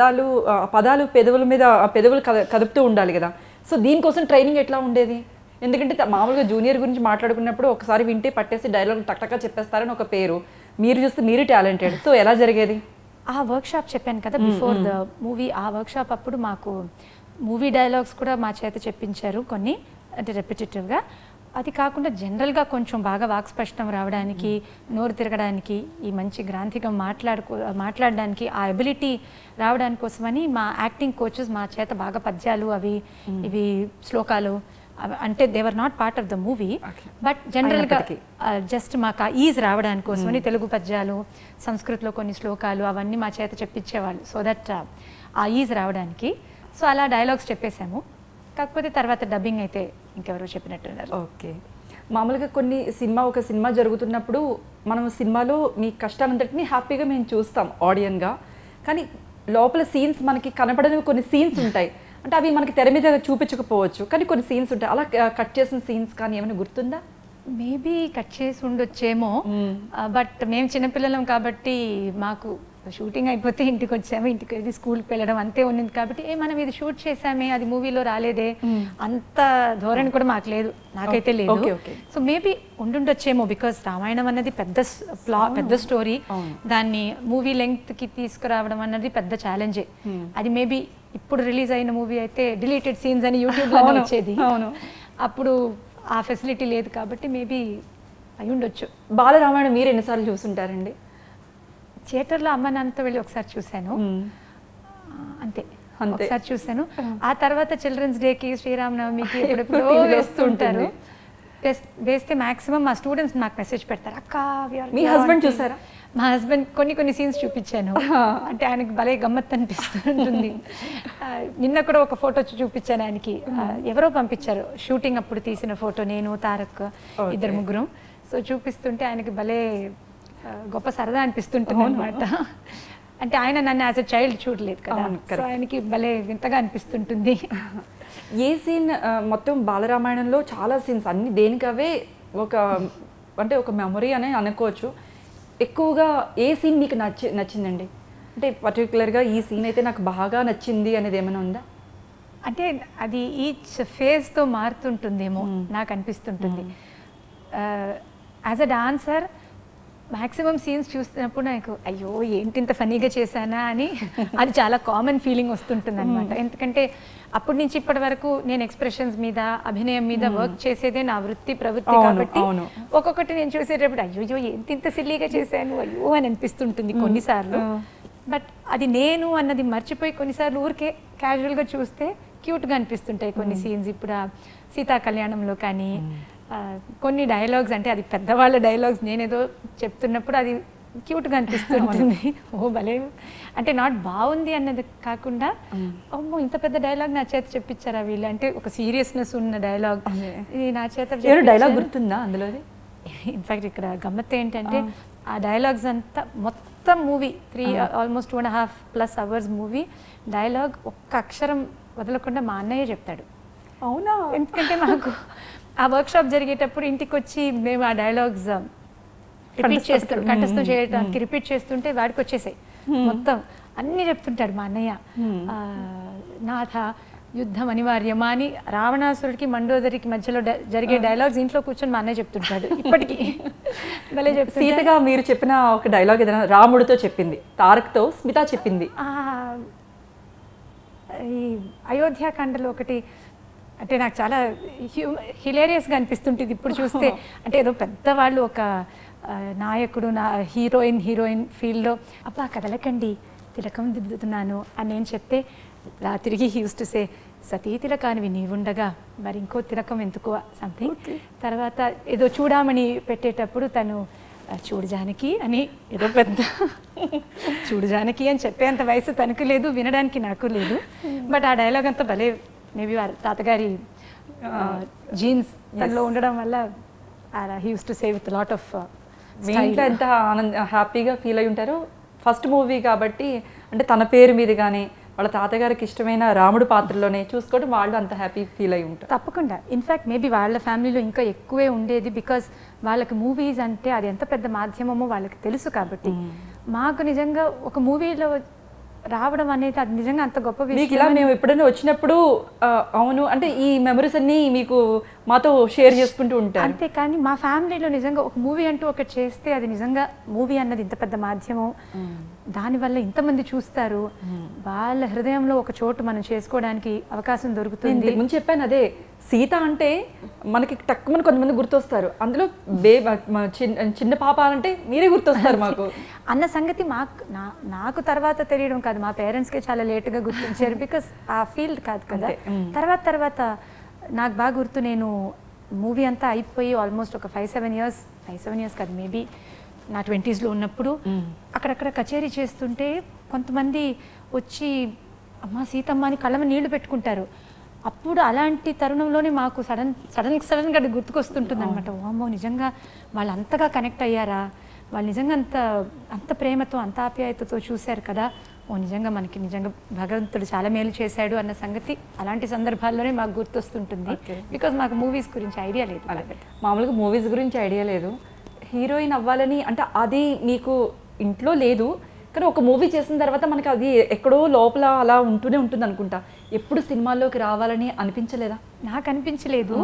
పదాలు పెదవులు కదుపుతూ ఉండాలి కదా. సో దీనికోసం ట్రైనింగ్ ఎట్లా ఉండేది? ఎందుకంటే మామూలుగా జూనియర్ గురించి మాట్లాడుకున్నప్పుడు ఒకసారి వింటే పట్టేసి డైలాగ్ టక్టక్గా చెప్పేస్తారని ఒక పేరు, మీరు చూస్తే మీరు టాలెంటెడ్. సో ఎలా జరిగేది? ఆ వర్క్షాప్ చెప్పాను కదా బిఫోర్ ద మూవీ, ఆ వర్క్షాప్ అప్పుడు మాకు మూవీ డైలాగ్స్ కూడా మా చేత చెప్పించారు కొన్ని, అంటే రెపిటేటివ్గా. అది కాకుండా జనరల్గా కొంచెం బాగా వాక్స్పష్టం రావడానికి, నోరు తిరగడానికి, ఈ మంచి గ్రాంథికం మాట్లాడడానికి ఆ ఎబిలిటీ రావడానికి కోసమని మా యాక్టింగ్ కోచెస్ మా చేత బాగా పద్యాలు ఇవి శ్లోకాలు అంటే they were not part of the movie, but జనరల్గా జస్ట్ మాకు ఆ ఈజ్ రావడానికి కోసమని తెలుగు పద్యాలు, సంస్కృతిలో కొన్ని శ్లోకాలు అవన్నీ మా చేత చెప్పించేవాళ్ళు, సో దట్ ఆ ఈజ్ రావడానికి. సో అలా డైలాగ్స్ చెప్పేశాము. కాకపోతే తర్వాత డబ్బింగ్ అయితే ఇంకెవరో చెప్పినట్టున్నారు. ఓకే. మామూలుగా ఒక సినిమా జరుగుతున్నప్పుడు మనం సినిమాలో మీ కష్టానంతటిని హ్యాపీగా మేము చూస్తాం ఆడియన్గా, కానీ లోపల సీన్స్ మనకి కనపడని కొన్ని సీన్స్ ఉంటాయి. అంటే అవి మనకి తెర మీద చూపించకపోవచ్చు, కానీ కొన్ని సీన్స్ ఉంటాయి. అలా కట్ చేసిన సీన్స్ కానీ ఏమైనా గుర్తుందా? మేబీ కట్ చేసి ఉండొచ్చేమో, బట్ మేము చిన్నపిల్లలం కాబట్టి మాకు షూటింగ్ అయిపోతే ఇంటికి వచ్చాము, ఇంటికి వెళ్ళి స్కూల్కి వెళ్ళడం అంతే ఉన్నింది కాబట్టి మనం ఇది షూట్ చేసామే, అది మూవీలో రాలేదే అంత ధోరణి కూడా మాకు లేదు, నాకైతే లేదు. సో మేబీ ఉండుండొచ్చేమో, బికాస్ రామాయణం అన్నది పెద్ద స్టోరీ, దాన్ని మూవీ లెంగ్త్కి తీసుకురావడం అన్నది పెద్ద ఛాలెంజే. అది మేబీ ఇప్పుడు రిలీజ్ అయిన మూవీ అయితే డిలీటెడ్ సీన్స్ అని యూట్యూబ్లో వచ్చేది, అప్పుడు ఆ ఫెసిలిటీ లేదు కాబట్టి మేబీ అయి ఉండొచ్చు. బాల రామాయణం మీరు ఎన్నిసార్లు చూసుంటారండి? థియేటర్లో అమ్మ నాన్నతో వెళ్ళి ఒకసారి చూశాను, అంతే ఒకసారి చూశాను. ఆ తర్వాత చిల్డ్రన్స్ డేకి, శ్రీరామనవమికి ఎప్పుడెప్పుడో వేస్తుంటారు. వేస్తే మాక్సిమం మా స్టూడెంట్స్ నాకు మెసేజ్ పెడతారు, అక్క. మీ హస్బెండ్ చూసారా? మా హస్బెండ్ కొన్ని సీన్స్ చూపించాను, అంటే ఆయనకి భలే గమ్మత్ అనిపిస్తుంటుంది. నిన్న కూడా ఒక ఫోటో చూపించాను ఆయనకి, ఎవరో పంపించారు షూటింగ్ అప్పుడు తీసిన ఫోటో, నేను తారక్ ఇద్దరు ముగ్గురం. సో చూపిస్తుంటే ఆయనకి భలే గొప్ప సరదా అనిపిస్తుంటుంది అనమాట. అంటే ఆయన నన్ను యాజ్ ఎ చైల్డ్ చూడలేదు కదా, సో ఆయనకి భలే వింతగా అనిపిస్తుంటుంది. ఏ సీన్ మొత్తం బాలరామాయణంలో చాలా సీన్స్ అన్ని దేనికవే ఒక మెమొరీ అని అనుకోవచ్చు. ఎక్కువగా ఏ సీన్ మీకు నచ్చిందండి? అంటే పర్టికులర్గా ఈ సీన్ అయితే నాకు బాగా నచ్చింది అనేది ఏమైనా ఉందా? అంటే అది ఈచ్ ఫేజ్తో మారుతుంటుందేమో నాకు అనిపిస్తుంటుంది. As a dancer maximum scenes చూస్తున్నప్పుడు నాకు అయ్యో ఏంటి ఇంత ఫనీగా చేశానా అని అది చాలా కామన్ ఫీలింగ్ వస్తుంటుంది అనమాట. ఎందుకంటే అప్పటి నుంచి ఇప్పటి వరకు నేను ఎక్స్ప్రెషన్స్ మీద, అభినయం మీద వర్క్ చేసేదే నా ప్రవృత్తి కాబట్టి ఒక్కొక్కటి నేను చూసేటప్పుడు అయ్యో ఇంత సిల్లీగా చేశాను అయ్యో అని అనిపిస్తుంటుంది కొన్నిసార్లు. బట్ అది నేను అన్నది మర్చిపోయి కొన్నిసార్లు ఊరికే క్యాజువల్గా చూస్తే క్యూట్గా అనిపిస్తుంటాయి కొన్ని సీన్స్. ఇప్పుడు సీతా కళ్యాణంలో కానీ కొన్ని డైలాగ్స్, అంటే అది పెద్దవాళ్ళ డైలాగ్స్, నేనేదో చెప్తున్నప్పుడు అది క్యూట్గా అనిపిస్తుంటుంది. ఓ భలే, అంటే నాట్ బాగుంది అన్నది కాకుండా అమ్మో ఇంత పెద్ద డైలాగ్ నా చేత చెప్పించారా వీళ్ళు, అంటే ఒక సీరియస్నెస్ ఉన్న డైలాగ్ ఇది నా చేత. డైలాగ్ గుర్తుందా అందులో? ఇన్ఫాక్ట్ ఇక్కడ గమ్మత్ ఏంటంటే ఆ డైలాగ్స్ అంతా మొత్తం movie almost 2.5+ hours movie dialogue ఒక్క అక్షరం వదలకుండా మా అన్నయ్య చెప్తాడు. అవునా? ఎందుకంటే మాకు ఆ వర్క్షాప్ జరిగేటప్పుడు ఇంటికి వచ్చి మేము ఆ డైలాగ్స్ కంఠస్థం చేయడానికి రిపీట్ చేస్తుంటే వాడికి వచ్చేసాయి మొత్తం అన్నీ చెప్తుంటాడు మా అన్నయ్య. నాథ యుద్ధం అనివార్యమా అని రావణాసురుడికి మండోదరికి మధ్యలో జరిగే డైలాగ్స్ ఇంట్లో కూర్చొని మా అన్నయ్య చెప్తుంటాడు ఇప్పటికీ. భలే చెప్తాడు. సీతగా మీరు చెప్పిన ఒక డైలాగ్ ఏదైనా రాముడితో చెప్పింది, తారక్తో స్మిత చెప్పింది? ఈ అయోధ్యాకాండలో ఒకటి, అంటే నాకు చాలా హిలేరియస్గా అనిపిస్తుంటుంది ఇప్పుడు చూస్తే. అంటే ఏదో పెద్దవాళ్ళు ఒక నాయకుడు, హీరోయిన్ ఫీల్డ్లో అబ్బా కదలకండి తిలకం దిద్దుతున్నాను అని నేను చెప్తే తిరిగి హీ యూస్ టు సే సతీ తిలకానివి నీవుండగా మరి ఇంకో తిలకం ఎందుకు సంథింగ్. తర్వాత ఏదో చూడామణి పెట్టేటప్పుడు తను చూడు జానకి అని ఏదో పెద్ద చూడు జానకి అని చెప్పేంత వయసు తనకు లేదు, వినడానికి నాకు లేదు. బట్ ఆ డైలాగ్ అంతా భలే మేబీ వారి తాతగారి జీన్స్ తనలో ఉండడం వల్ల he used to say with lot of. మీ ఇంట్లో ఎంత హ్యాపీగా ఫీల్ అయి ఉంటారో ఫస్ట్ మూవీ కాబట్టి, అంటే తన పేరు మీద కానీ వాళ్ళ తాతగారికి ఇష్టమైన రాముడు పాత్రలోనే చూసుకోవడం వాళ్ళు అంత హ్యాపీ ఫీల్ అయి ఉంటారు. తప్పకుండా. ఇన్ఫ్యాక్ట్ మేబీ వాళ్ళ ఫ్యామిలీలో ఇంకా ఎక్కువే ఉండేది, బికాస్ వాళ్ళకి మూవీస్ అంటే అది ఎంత పెద్ద మాధ్యమమో వాళ్ళకి తెలుసు కాబట్టి. మాకు నిజంగా ఒక మూవీలో రావడం అనేది అది నిజంగా అంత గొప్ప విషయం. ఇలా మేము ఎప్పుడైనా వచ్చినప్పుడు అవును అంటే ఈ మెమరీస్ అన్నీ మీకు మాతో షేర్ చేసుకుంటూ ఉంటారు. అంతే, కానీ మా ఫ్యామిలీలో నిజంగా ఒక మూవీ అంటూ ఒకటి చేస్తే అది నిజంగా మూవీ అన్నది ఇంత పెద్ద మాధ్యమం, దానివల్ల ఇంతమంది చూస్తారు, వాళ్ళ హృదయంలో ఒక చోటు మనం చేసుకోవడానికి అవకాశం దొరుకుతుంది. ముందు చెప్పాను అదే, సీత అంటే మనకి టక్కుమని కొంతమంది గుర్తొస్తారు, అందులో చిన్న పాప అంటే మీరే గుర్తొస్తారు మాకు అన్న సంగతి నాకు తర్వాత తెలియడం కాదు, మా పేరెంట్స్కే చాలా లేటుగా గుర్తించారు. బికాస్ ఆ ఫీల్డ్ కాదు కదా. తర్వాత నాకు బాగా గుర్తు, నేను మూవీ అంతా అయిపోయి ఆల్మోస్ట్ ఒక 5-7 ఇయర్స్ కాదు, మేబీ నా 20sలో ఉన్నప్పుడు అక్కడక్కడ కచేరీ చేస్తుంటే కొంతమంది వచ్చి అమ్మ సీతమ్మ అని కళ్ళమ నీళ్లు పెట్టుకుంటారు. అప్పుడు అలాంటి తరుణంలోనే మాకు సడన్గా అది గుర్తుకొస్తుంటుంది అనమాట. ఓమ్మో, నిజంగా వాళ్ళు అంతగా కనెక్ట్ అయ్యారా, వాళ్ళు నిజంగా అంత ప్రేమతో అంత ఆప్యాయతతో చూశారు కదా, నిజంగా మనకి నిజంగా భగవంతుడు చాలా మేలు చేశాడు అన్న సంగతి అలాంటి సందర్భాల్లోనే మాకు గుర్తొస్తుంటుంది. బికాజ్ మాకు మూవీస్ గురించి ఐడియా లేదు. మామూలుగా మూవీస్ గురించి ఐడియా లేదు, హీరోయిన్ అవ్వాలని అంటే అది మీకు ఇంట్లో లేదు, కానీ ఒక మూవీ చేసిన తర్వాత మనకి అది ఎక్కడో లోపల అలా ఉంటూనే ఉంటుంది అనుకుంటా. ఎప్పుడు సినిమాల్లోకి రావాలని అనిపించలేదా? నాకు అనిపించలేదు,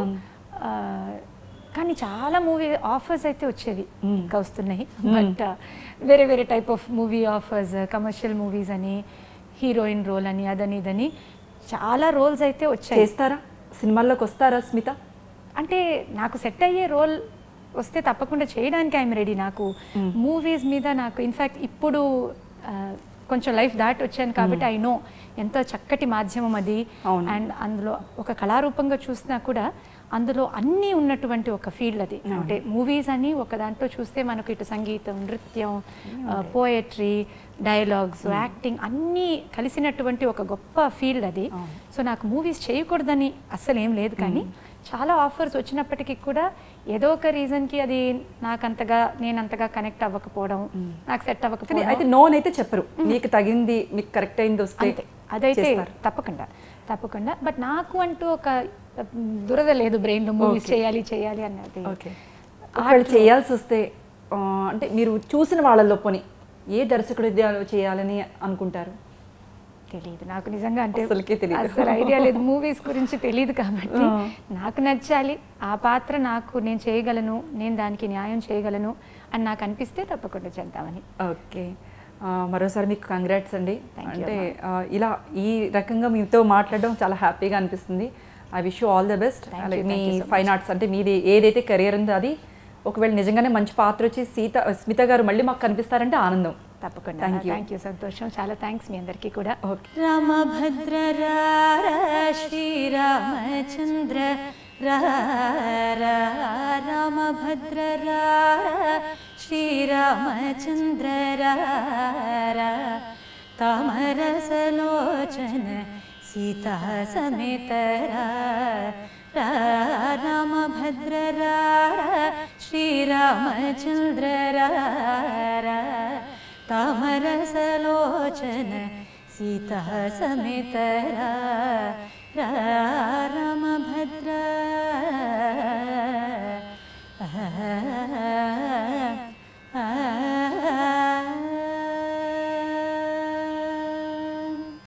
కానీ చాలా మూవీ ఆఫర్స్ అయితే వచ్చేవి, ఇంకా వస్తున్నాయి. బట్ వేరే type of movie offers, commercial movies అని, హీరోయిన్ రోల్ అని, అదని ఇదని చాలా రోల్స్ అయితే వచ్చాయి. చేస్తారా, సినిమాల్లోకి వస్తారా స్మిత? అంటే నాకు సెట్ అయ్యే రోల్ వస్తే తప్పకుండా చేయడానికి ఐఎమ్ రెడీ. నాకు మూవీస్ మీద నాకు ఇన్ఫ్యాక్ట్ ఇప్పుడు కొంచెం లైఫ్ దాటి వచ్చాను కాబట్టి ఐ నో ఎంతో చక్కటి మాధ్యమం అది. అండ్ అందులో ఒక కళారూపంగా చూసినా కూడా అందులో అన్నీ ఉన్నటువంటి ఒక ఫీల్డ్ అది. అంటే మూవీస్ అని ఒక దాంట్లో చూస్తే మనకు ఇటు సంగీతం, నృత్యం, పోయట్రీ, డైలాగ్స్, యాక్టింగ్ అన్నీ కలిసినటువంటి ఒక గొప్ప ఫీల్డ్ అది. సో నాకు మూవీస్ చేయకూడదని అస్సలు ఏం లేదు, కానీ చాలా ఆఫర్స్ వచ్చినప్పటికీ కూడా ఏదో ఒక రీజన్కి అది నేను అంతగా కనెక్ట్ అవ్వకపోవడం, నాకు సెట్ అవ్వకపోవడం. అయితే నోన్ అయితే చెప్పరు, మీకు తగింది, మీకు కరెక్ట్ అయింది వస్తే అదైతే తప్పకుండా. బట్ నాకు అంటూ ఒక దురద లేదు బ్రెయిన్లో, మూవీస్ చేయాలి అన్నది. ఒకవేళ చేయాల్సి వస్తే అంటే మీరు చూసిన వాళ్ళలో పోనీ ఏ దర్శకుడు చేయాలని అనుకుంటారు? తెలియదు నాకు నిజంగా, అంటే అసలు ఐడియా లేదు, మూవీస్ గురించి తెలియదు కాబట్టి నాకు నచ్చాలి ఆ పాత్ర, నేను చేయగలను, నేను దానికి న్యాయం చేయగలను అని నాకు అనిపిస్తే తప్పకుండా చేద్దామని. ఓకే, మరోసారి మీకు కంగ్రాట్స్ అండి. అంటే ఇలా ఈ రకంగా మీతో మాట్లాడడం చాలా హ్యాపీగా అనిపిస్తుంది. I wish you all the best. అలాగే మీ ఫైన్ ఆర్ట్స్ అంటే మీది ఏదైతే కెరియర్ ఉందో అది ఒకవేళ నిజంగానే మంచి పాత్ర వచ్చి స్మిత గారు మళ్ళీ మాకు కనిపిస్తారంటే ఆనందం. తప్పకుండా. థ్యాంక్ యూ, సంతోషం, చాలా థ్యాంక్స్ మీ అందరికీ కూడా. రామభద్ర శ్రీరామచంద్ర రామభద్ర శ్రీరామచంద్ర తామరసలోచన సీతా సమేత రామభద్ర శ్రీరామచంద్ర తామరసలోచన సీతా సమేత రామభద్ర